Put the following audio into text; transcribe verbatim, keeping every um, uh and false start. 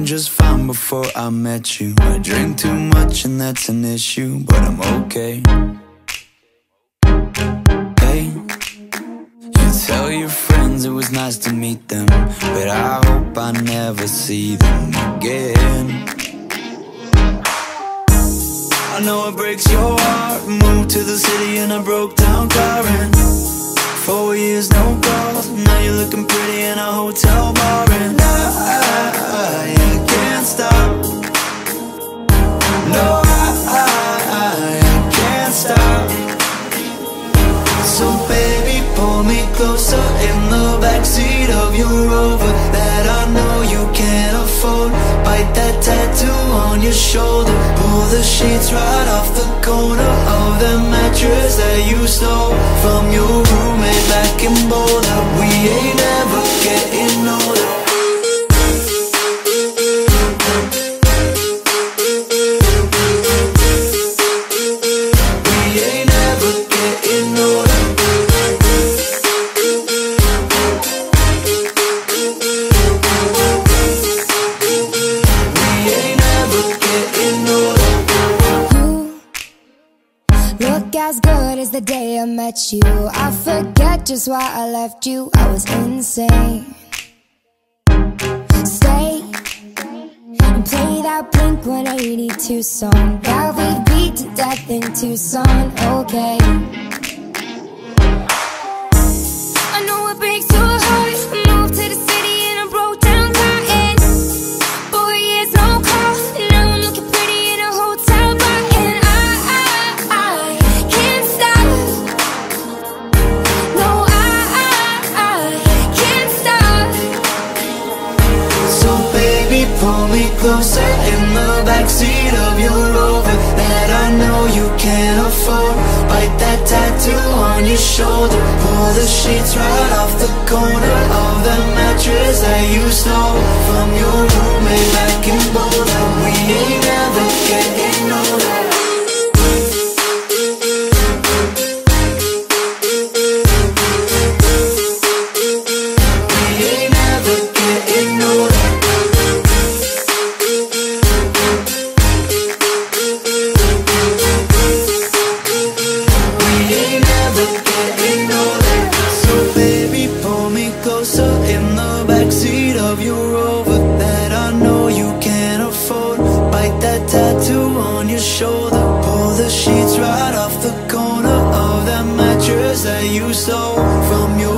doing just fine before I met you. I drink too much and that's an issue, but I'm okay. Hey, you tell your friends it was nice to meet them, but I hope I never see them again. I know it breaks your heart. Moved to the city in a broke down car, and four years no calls. Now you're looking pretty in a hotel bar, and I, I, I can't stop. No, I, I, I can't stop. So baby, pull me closer in the backseat of your Rover that I know you can't afford. Bite that tattoo on your shoulder. Pull the sheets right off the corner of the mattress that you stole from your roommate back in Boulder. We ain't ever getting older. As good as the day I met you. I forget just why I left you. I was insane. Stay and play that Blink one eighty-two song that we beat to death in Tucson. Okay, I know it breaks your heart. Moved to the city and I broke down car, and four years no call. Now I'm looking pretty in a hotel bar, and I, I, I can't stop. No, I, I, I can't stop. So baby, pull me closer in the backseat of your Rover that I know you can't afford. Bite that tattoo on your shoulder. Pull the sheets right off the corner of the mattress that you stole from your roommate back in Boulder. We ain't never getting older. In the backseat of your Rover that I know you can't afford. Bite that tattoo on your shoulder. Pull the sheets right off the corner of that mattress that you stole from your